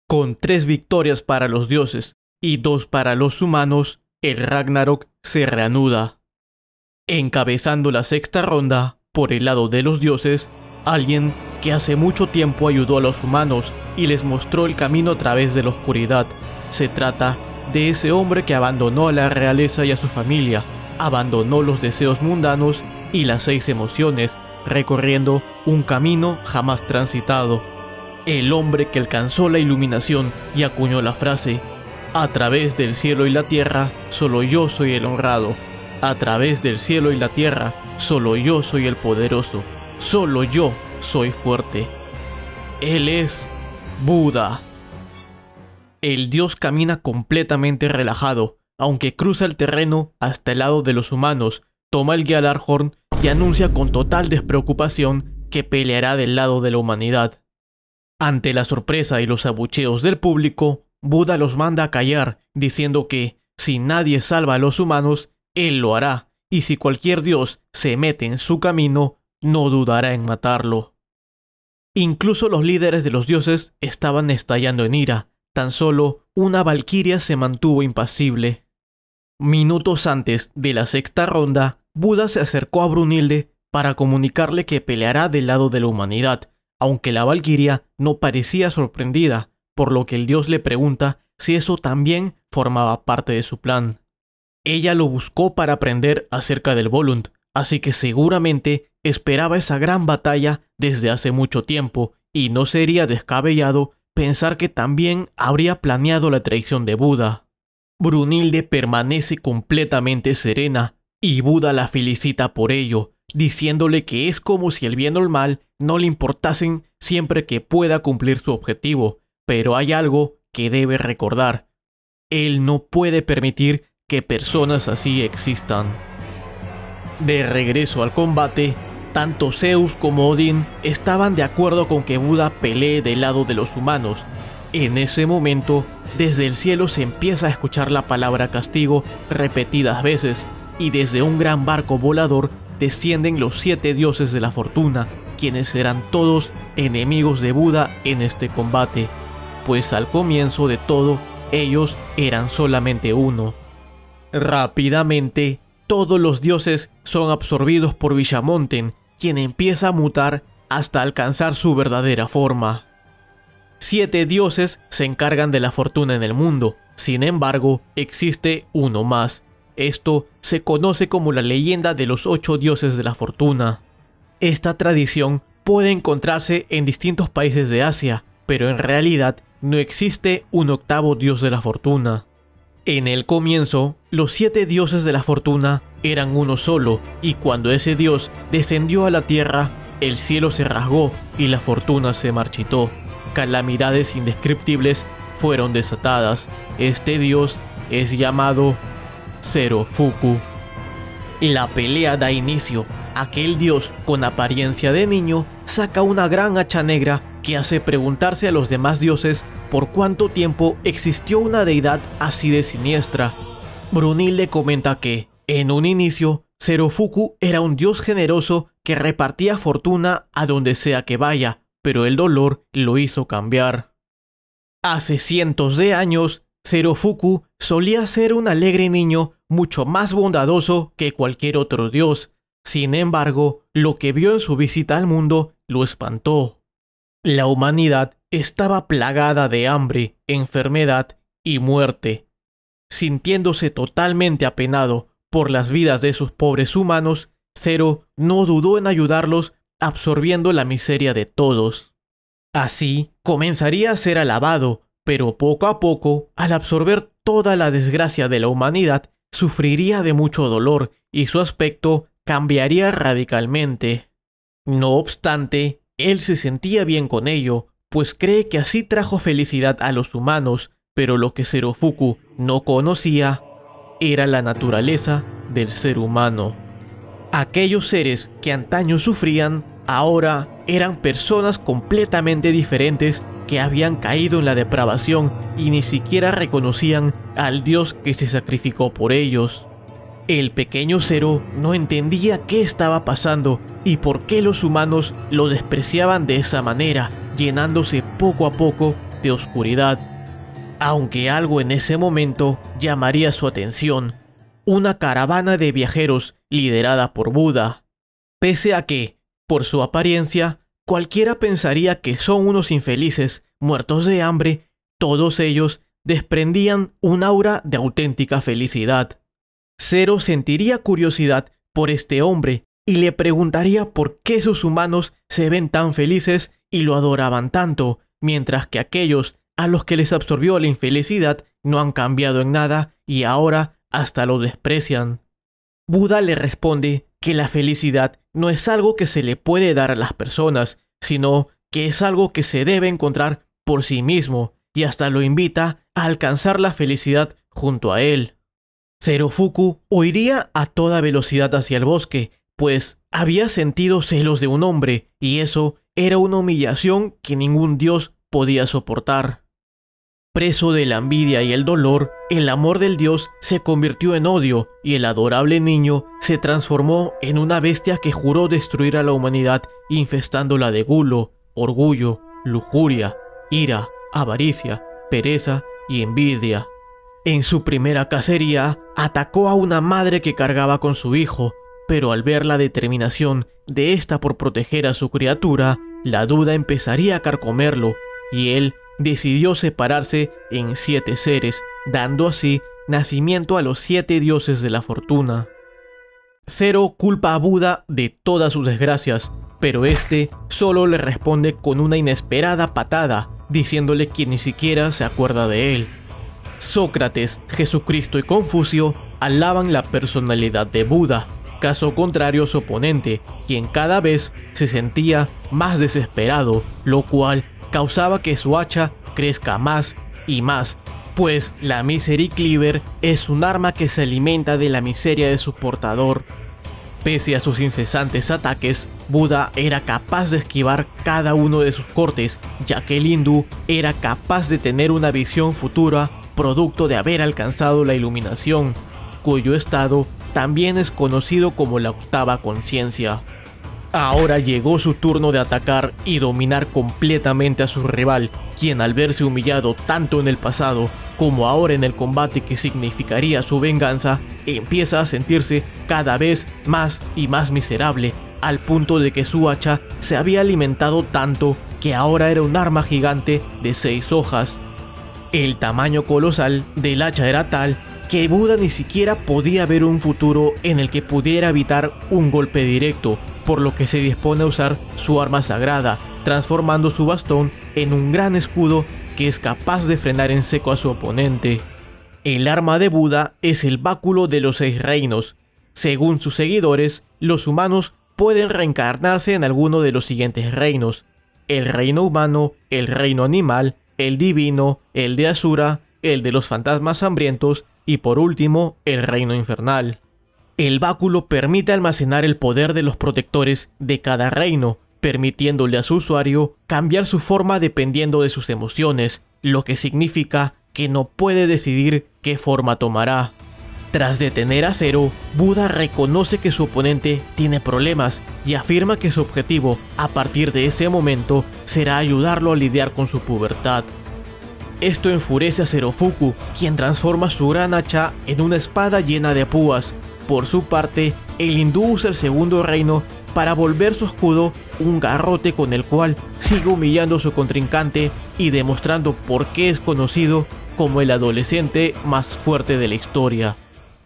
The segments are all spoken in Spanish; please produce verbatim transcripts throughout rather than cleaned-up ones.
Con tres victorias para los dioses y dos para los humanos, el Ragnarok se reanuda. Encabezando la sexta ronda, por el lado de los dioses, alguien que hace mucho tiempo ayudó a los humanos y les mostró el camino a través de la oscuridad. Se trata de ese hombre que abandonó a la realeza y a su familia, abandonó los deseos mundanos y las seis emociones, recorriendo un camino jamás transitado. El hombre que alcanzó la iluminación y acuñó la frase: a través del cielo y la tierra, solo yo soy el honrado. A través del cielo y la tierra, solo yo soy el poderoso. Solo yo soy fuerte. Él es Buda. El dios camina completamente relajado, aunque cruza el terreno hasta el lado de los humanos, toma el Gjallarhorn y anuncia con total despreocupación que peleará del lado de la humanidad. Ante la sorpresa y los abucheos del público, Buda los manda a callar, diciendo que, si nadie salva a los humanos, él lo hará, y si cualquier dios se mete en su camino, no dudará en matarlo. Incluso los líderes de los dioses estaban estallando en ira, tan solo una valquiria se mantuvo impasible. Minutos antes de la sexta ronda, Buda se acercó a Brunhilde para comunicarle que peleará del lado de la humanidad, aunque la valquiria no parecía sorprendida, por lo que el dios le pregunta si eso también formaba parte de su plan. Ella lo buscó para aprender acerca del Volund, así que seguramente esperaba esa gran batalla desde hace mucho tiempo, y no sería descabellado pensar que también habría planeado la traición de Buda. Brunhilde permanece completamente serena, y Buda la felicita por ello, diciéndole que es como si el bien o el mal no le importasen siempre que pueda cumplir su objetivo, pero hay algo que debe recordar: él no puede permitir que personas así existan. De regreso al combate, tanto Zeus como Odín estaban de acuerdo con que Buda pelee del lado de los humanos. En ese momento, desde el cielo se empieza a escuchar la palabra castigo repetidas veces, y desde un gran barco volador descienden los siete dioses de la fortuna, quienes serán todos enemigos de Buda en este combate, pues al comienzo de todo, ellos eran solamente uno. Rápidamente, todos los dioses son absorbidos por Bishamonten, quien empieza a mutar hasta alcanzar su verdadera forma. Siete dioses se encargan de la fortuna en el mundo, sin embargo, existe uno más. Esto se conoce como la leyenda de los ocho dioses de la fortuna. Esta tradición puede encontrarse en distintos países de Asia, pero en realidad no existe un octavo dios de la fortuna. En el comienzo, los siete dioses de la fortuna eran uno solo, y cuando ese dios descendió a la tierra, el cielo se rasgó y la fortuna se marchitó. Calamidades indescriptibles fueron desatadas. Este dios es llamado Zerofuku. La pelea da inicio. Aquel dios con apariencia de niño saca una gran hacha negra que hace preguntarse a los demás dioses por cuánto tiempo existió una deidad así de siniestra. Brunhilde comenta que, en un inicio, Zerofuku era un dios generoso que repartía fortuna a donde sea que vaya, pero el dolor lo hizo cambiar. Hace cientos de años, Zerofuku solía ser un alegre niño mucho más bondadoso que cualquier otro dios. Sin embargo, lo que vio en su visita al mundo lo espantó. La humanidad estaba plagada de hambre, enfermedad y muerte. Sintiéndose totalmente apenado por las vidas de sus pobres humanos, Zero no dudó en ayudarlos absorbiendo la miseria de todos. Así comenzaría a ser alabado, pero poco a poco, al absorber toda la desgracia de la humanidad, sufriría de mucho dolor y su aspecto cambiaría radicalmente. No obstante, él se sentía bien con ello, pues cree que así trajo felicidad a los humanos, pero lo que Zerofuku no conocía era la naturaleza del ser humano. Aquellos seres que antaño sufrían, ahora eran personas completamente diferentes que habían caído en la depravación y ni siquiera reconocían al dios que se sacrificó por ellos. El pequeño Zero no entendía qué estaba pasando y por qué los humanos lo despreciaban de esa manera, llenándose poco a poco de oscuridad. Aunque algo en ese momento llamaría su atención: una caravana de viajeros liderada por Buda. Pese a que, por su apariencia, cualquiera pensaría que son unos infelices muertos de hambre, todos ellos desprendían un aura de auténtica felicidad. Zero sentiría curiosidad por este hombre y le preguntaría por qué sus humanos se ven tan felices y lo adoraban tanto, mientras que aquellos a los que les absorbió la infelicidad no han cambiado en nada y ahora hasta lo desprecian. Buda le responde que la felicidad no es algo que se le puede dar a las personas, sino que es algo que se debe encontrar por sí mismo, y hasta lo invita a alcanzar la felicidad junto a él. Zerofuku huiría a toda velocidad hacia el bosque, pues había sentido celos de un hombre, y eso era una humillación que ningún dios podía soportar. Preso de la envidia y el dolor, el amor del dios se convirtió en odio y el adorable niño se transformó en una bestia que juró destruir a la humanidad, infestándola de gulo, orgullo, lujuria, ira, avaricia, pereza y envidia. En su primera cacería, atacó a una madre que cargaba con su hijo, pero al ver la determinación de ésta por proteger a su criatura, la duda empezaría a carcomerlo, y él decidió separarse en siete seres, dando así nacimiento a los siete dioses de la fortuna. Zero culpa a Buda de todas sus desgracias, pero este solo le responde con una inesperada patada, diciéndole que ni siquiera se acuerda de él. Sócrates, Jesucristo y Confucio alaban la personalidad de Buda, caso contrario a su oponente, quien cada vez se sentía más desesperado, lo cual causaba que su hacha crezca más y más, pues la Misery Cleaver es un arma que se alimenta de la miseria de su portador. Pese a sus incesantes ataques, Buda era capaz de esquivar cada uno de sus cortes, ya que el hindú era capaz de tener una visión futura producto de haber alcanzado la iluminación, cuyo estado también es conocido como la octava conciencia. Ahora llegó su turno de atacar y dominar completamente a su rival, quien al verse humillado tanto en el pasado como ahora en el combate que significaría su venganza, empieza a sentirse cada vez más y más miserable, al punto de que su hacha se había alimentado tanto que ahora era un arma gigante de seis hojas. El tamaño colosal del hacha era tal que Buda ni siquiera podía ver un futuro en el que pudiera evitar un golpe directo, por lo que se dispone a usar su arma sagrada, transformando su bastón en un gran escudo que es capaz de frenar en seco a su oponente. El arma de Buda es el báculo de los seis reinos. Según sus seguidores, los humanos pueden reencarnarse en alguno de los siguientes reinos: el reino humano, el reino animal, el divino, el de Asura, el de los fantasmas hambrientos y por último, el reino infernal. El báculo permite almacenar el poder de los protectores de cada reino, permitiéndole a su usuario cambiar su forma dependiendo de sus emociones, lo que significa que no puede decidir qué forma tomará. Tras detener a Zero, Buda reconoce que su oponente tiene problemas y afirma que su objetivo, a partir de ese momento, será ayudarlo a lidiar con su pubertad. Esto enfurece a Zerofuku, quien transforma su gran hacha en una espada llena de púas. Por su parte, el hindú usa el segundo reino para volver su escudo un garrote con el cual sigue humillando a su contrincante y demostrando por qué es conocido como el adolescente más fuerte de la historia.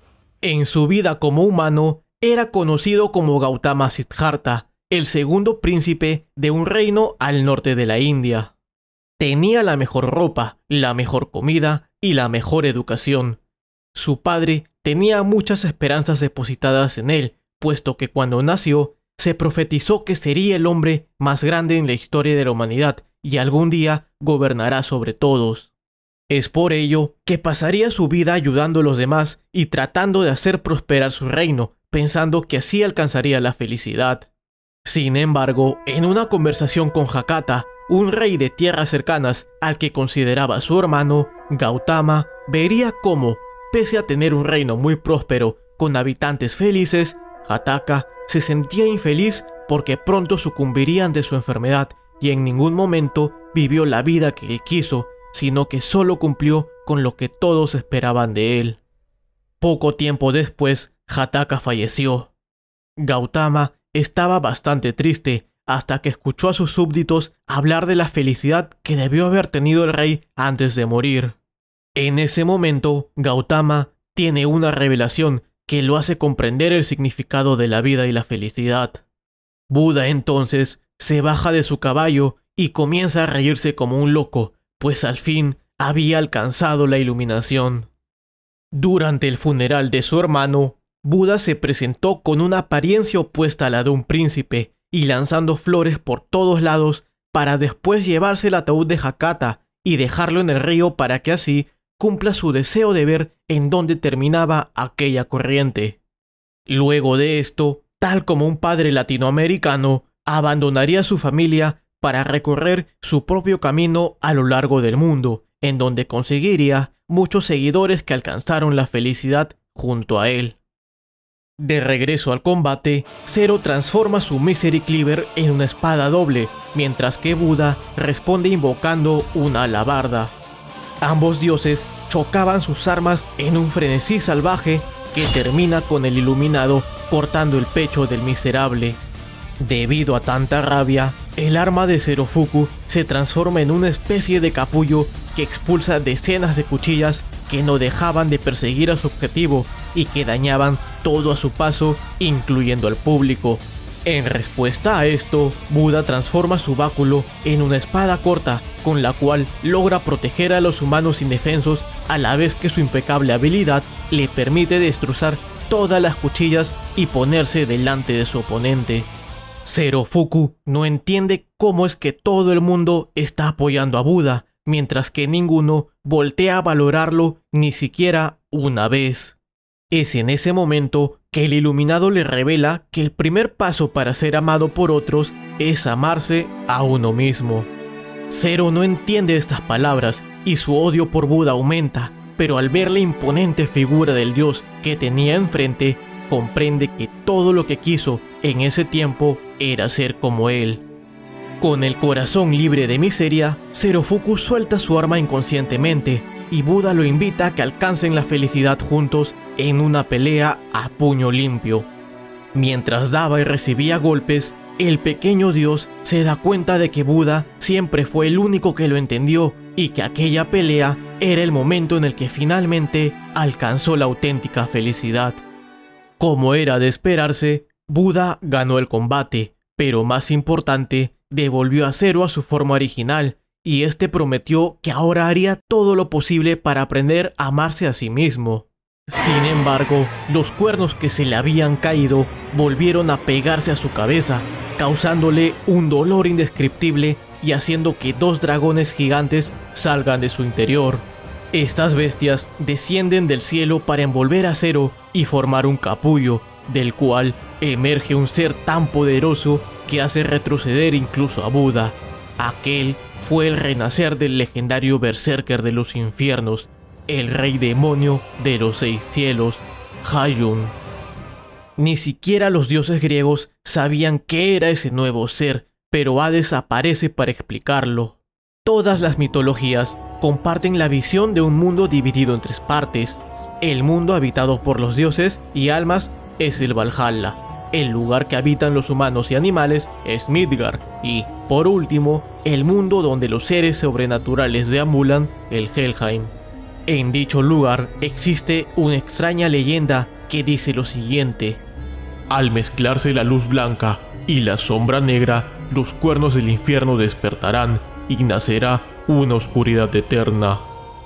En su vida como humano, era conocido como Gautama Siddhartha, el segundo príncipe de un reino al norte de la India. Tenía la mejor ropa, la mejor comida y la mejor educación. Su padre tenía muchas esperanzas depositadas en él, puesto que cuando nació, se profetizó que sería el hombre más grande en la historia de la humanidad y algún día gobernará sobre todos. Es por ello que pasaría su vida ayudando a los demás y tratando de hacer prosperar su reino, pensando que así alcanzaría la felicidad. Sin embargo, en una conversación con Hakata, un rey de tierras cercanas al que consideraba su hermano, Gautama vería cómo, pese a tener un reino muy próspero con habitantes felices, Hataka se sentía infeliz porque pronto sucumbiría ante su enfermedad y en ningún momento vivió la vida que él quiso, sino que solo cumplió con lo que todos esperaban de él. Poco tiempo después, Jataka falleció. Gautama estaba bastante triste hasta que escuchó a sus súbditos hablar de la felicidad que debió haber tenido el rey antes de morir. En ese momento, Gautama tiene una revelación que lo hace comprender el significado de la vida y la felicidad. Buda entonces se baja de su caballo y comienza a reírse como un loco, pues al fin había alcanzado la iluminación. Durante el funeral de su hermano, Buda se presentó con una apariencia opuesta a la de un príncipe y lanzando flores por todos lados para después llevarse el ataúd de Hakata y dejarlo en el río para que así cumpla su deseo de ver en dónde terminaba aquella corriente. Luego de esto, tal como un padre latinoamericano, abandonaría a su familia para recorrer su propio camino a lo largo del mundo, en donde conseguiría muchos seguidores que alcanzaron la felicidad junto a él. De regreso al combate, Zero transforma su Misery Cleaver en una espada doble, mientras que Buda responde invocando una alabarda. Ambos dioses chocaban sus armas en un frenesí salvaje que termina con el iluminado cortando el pecho del miserable. Debido a tanta rabia, el arma de Zerofuku se transforma en una especie de capullo que expulsa decenas de cuchillas que no dejaban de perseguir a su objetivo y que dañaban todo a su paso, incluyendo al público. En respuesta a esto, Buda transforma su báculo en una espada corta, con la cual logra proteger a los humanos indefensos, a la vez que su impecable habilidad le permite destrozar todas las cuchillas y ponerse delante de su oponente. Zerofuku no entiende cómo es que todo el mundo está apoyando a Buda, mientras que ninguno voltea a valorarlo ni siquiera una vez. Es en ese momento que el iluminado le revela que el primer paso para ser amado por otros es amarse a uno mismo. Zero no entiende estas palabras y su odio por Buda aumenta, pero al ver la imponente figura del dios que tenía enfrente, comprende que todo lo que quiso en ese tiempo era ser como él. Con el corazón libre de miseria, Zerofuku suelta su arma inconscientemente y Buda lo invita a que alcancen la felicidad juntos en una pelea a puño limpio. Mientras daba y recibía golpes, el pequeño dios se da cuenta de que Buda siempre fue el único que lo entendió y que aquella pelea era el momento en el que finalmente alcanzó la auténtica felicidad. Como era de esperarse, Buda ganó el combate, pero más importante, devolvió a Zero a su forma original, y este prometió que ahora haría todo lo posible para aprender a amarse a sí mismo. Sin embargo, los cuernos que se le habían caído volvieron a pegarse a su cabeza, causándole un dolor indescriptible y haciendo que dos dragones gigantes salgan de su interior. Estas bestias descienden del cielo para envolver a Zero y formar un capullo, del cual emerge un ser tan poderoso que hace retroceder incluso a Buda. Aquel fue el renacer del legendario berserker de los infiernos, el rey demonio de los seis cielos, Hayun. Ni siquiera los dioses griegos sabían qué era ese nuevo ser, pero Hades aparece para explicarlo. Todas las mitologías comparten la visión de un mundo dividido en tres partes. El mundo habitado por los dioses y almas es el Valhalla. El lugar que habitan los humanos y animales es Midgard, y, por último, el mundo donde los seres sobrenaturales deambulan, el Helheim. En dicho lugar existe una extraña leyenda que dice lo siguiente: al mezclarse la luz blanca y la sombra negra, los cuernos del infierno despertarán y nacerá una oscuridad eterna.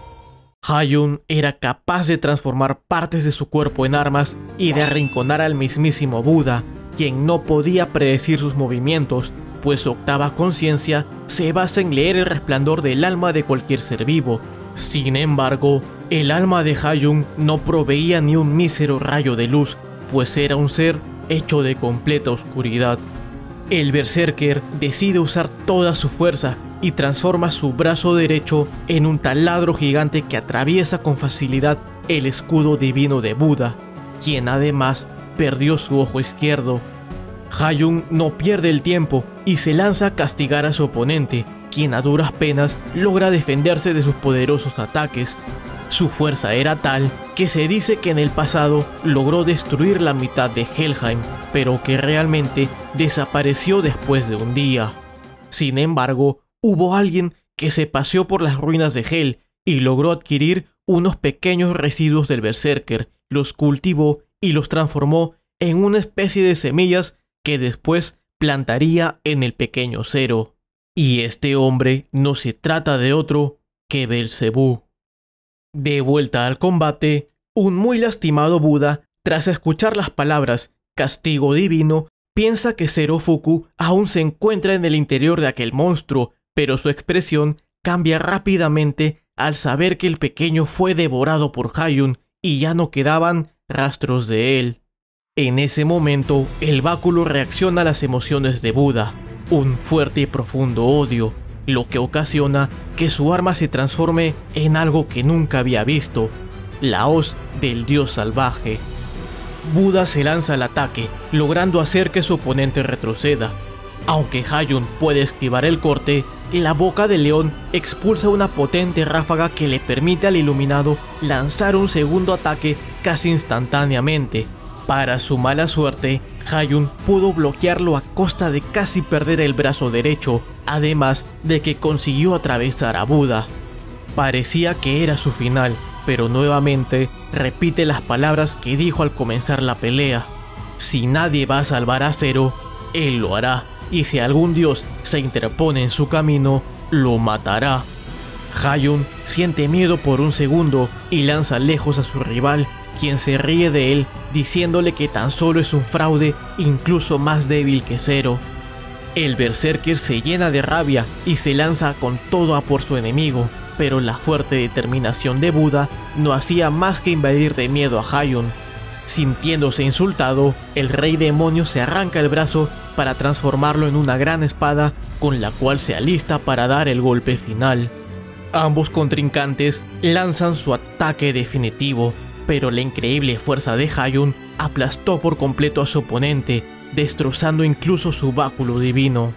Hayun era capaz de transformar partes de su cuerpo en armas y de arrinconar al mismísimo Buda, quien no podía predecir sus movimientos, pues su octava conciencia se basa en leer el resplandor del alma de cualquier ser vivo. Sin embargo, el alma de Hayun no proveía ni un mísero rayo de luz, pues era un ser hecho de completa oscuridad. El berserker decide usar toda su fuerza y transforma su brazo derecho en un taladro gigante que atraviesa con facilidad el escudo divino de Buda, quien además perdió su ojo izquierdo. Hayun no pierde el tiempo y se lanza a castigar a su oponente, quien a duras penas logra defenderse de sus poderosos ataques. Su fuerza era tal que se dice que en el pasado logró destruir la mitad de Helheim, pero que realmente desapareció después de un día. Sin embargo, hubo alguien que se paseó por las ruinas de Hel y logró adquirir unos pequeños residuos del Berserker, los cultivó y los transformó en una especie de semillas que después plantaría en el pequeño Zero. Y este hombre no se trata de otro que Belcebú. De vuelta al combate, un muy lastimado Buda, tras escuchar las palabras castigo divino, piensa que Zerofuku aún se encuentra en el interior de aquel monstruo, pero su expresión cambia rápidamente al saber que el pequeño fue devorado por Hayun y ya no quedaban rastros de él. En ese momento, el báculo reacciona a las emociones de Buda, un fuerte y profundo odio, lo que ocasiona que su arma se transforme en algo que nunca había visto, la hoz del dios salvaje. Buda se lanza al ataque, logrando hacer que su oponente retroceda. Aunque Hayun puede esquivar el corte, la boca del león expulsa una potente ráfaga que le permite al iluminado lanzar un segundo ataque casi instantáneamente. Para su mala suerte, Hayun pudo bloquearlo a costa de casi perder el brazo derecho, además de que consiguió atravesar a Buda. Parecía que era su final, pero nuevamente repite las palabras que dijo al comenzar la pelea. Si nadie va a salvar a Zero, él lo hará, y si algún dios se interpone en su camino, lo matará. Hayun siente miedo por un segundo y lanza lejos a su rival, quien se ríe de él diciéndole que tan solo es un fraude incluso más débil que Zero. El Berserker se llena de rabia y se lanza con todo a por su enemigo, pero la fuerte determinación de Buda no hacía más que invadir de miedo a Hayun. Sintiéndose insultado, el rey demonio se arranca el brazo para transformarlo en una gran espada con la cual se alista para dar el golpe final. Ambos contrincantes lanzan su ataque definitivo, pero la increíble fuerza de Hayun aplastó por completo a su oponente, destrozando incluso su báculo divino.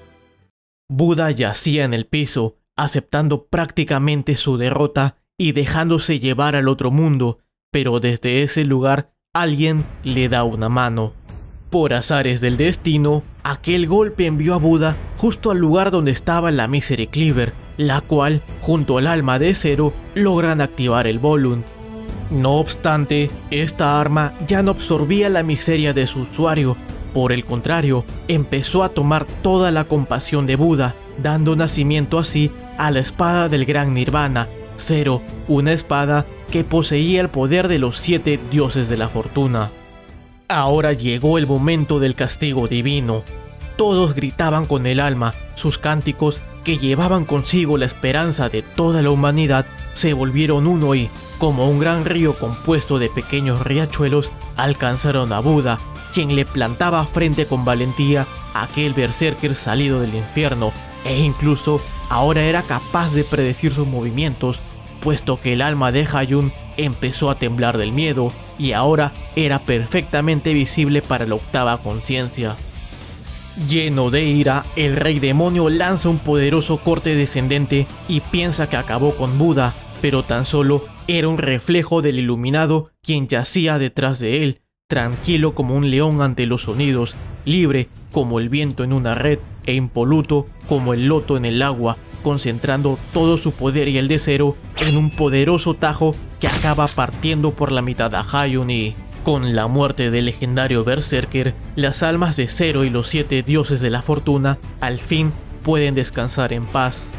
Buda yacía en el piso, aceptando prácticamente su derrota y dejándose llevar al otro mundo, pero desde ese lugar alguien le da una mano. Por azares del destino, aquel golpe envió a Buda justo al lugar donde estaba la Misery Cleaver, la cual, junto al alma de Zero, logran activar el Volunt. No obstante, esta arma ya no absorbía la miseria de su usuario, por el contrario, empezó a tomar toda la compasión de Buda, dando nacimiento así a la espada del gran Nirvana, Zero, una espada que poseía el poder de los siete dioses de la fortuna. Ahora llegó el momento del castigo divino. Todos gritaban con el alma, sus cánticos, que llevaban consigo la esperanza de toda la humanidad, se volvieron uno y, como un gran río compuesto de pequeños riachuelos, alcanzaron a Buda, quien le plantaba frente con valentía a aquel berserker salido del infierno, e incluso ahora era capaz de predecir sus movimientos, puesto que el alma de Hayun empezó a temblar del miedo y ahora era perfectamente visible para la octava conciencia. Lleno de ira, el rey demonio lanza un poderoso corte descendente y piensa que acabó con Buda, pero tan solo era un reflejo del iluminado quien yacía detrás de él, tranquilo como un león ante los sonidos, libre como el viento en una red e impoluto como el loto en el agua, concentrando todo su poder y el de Zero en un poderoso tajo que acaba partiendo por la mitad a Hayun y, con la muerte del legendario Berserker, las almas de Zero y los siete dioses de la fortuna al fin pueden descansar en paz.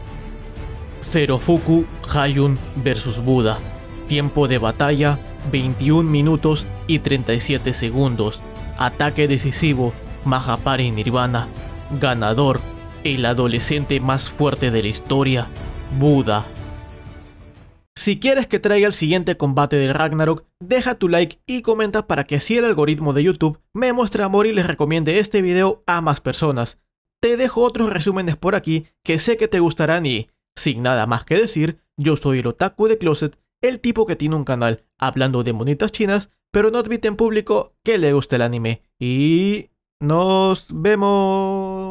Zerofuku Hayun versus Buda. Tiempo de batalla veintiún minutos y treinta y siete segundos. Ataque decisivo Mahapari Nirvana. Ganador, el adolescente más fuerte de la historia, Buda. Si quieres que traiga el siguiente combate del Ragnarok, deja tu like y comenta para que así el algoritmo de YouTube me muestre amor y les recomiende este video a más personas. Te dejo otros resúmenes por aquí que sé que te gustarán y, sin nada más que decir, yo soy el Otaku de Closet, el tipo que tiene un canal hablando de monitas chinas, pero no admite en público que le guste el anime. Y nos vemos.